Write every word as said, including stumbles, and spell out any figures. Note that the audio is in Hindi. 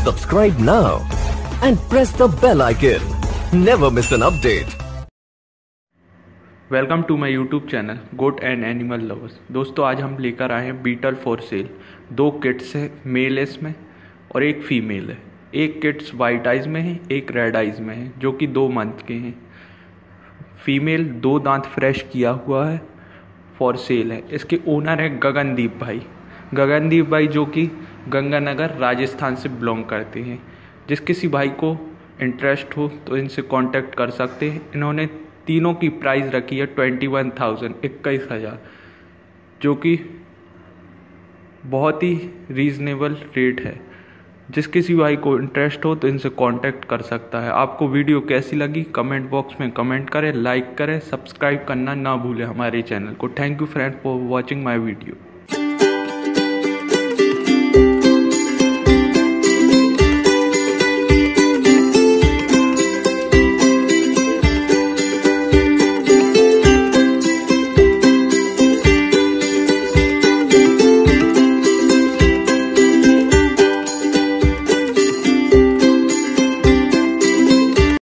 Subscribe now and press the bell icon. Never miss an update. Welcome to my YouTube channel goat and animal lovers. दोस्तों आज हम लेकर आए हैं बीटल फॉर सेल। दो किट्स है, मेल है इसमें और एक फीमेल है। एक किट्स वाइट आइज में है, एक रेड आइज में है, जो कि दो मंथ के हैं। फीमेल दो दांत फ्रेश किया हुआ है, फॉर सेल है। इसके ओनर है गगनदीप भाई। गगनदीप भाई जो कि गंगानगर राजस्थान से बिलोंग करते हैं। जिस किसी भाई को इंटरेस्ट हो तो इनसे कांटेक्ट कर सकते हैं। इन्होंने तीनों की प्राइस रखी है ट्वेंटी वन थाउजेंड इक्कीस हज़ार, जो कि बहुत ही रीज़नेबल रेट है। जिस किसी भाई को इंटरेस्ट हो तो इनसे कांटेक्ट कर सकता है। आपको वीडियो कैसी लगी कमेंट बॉक्स में कमेंट करें, लाइक करें, सब्सक्राइब करना ना भूलें हमारे चैनल को। Thank you friend for watching my video.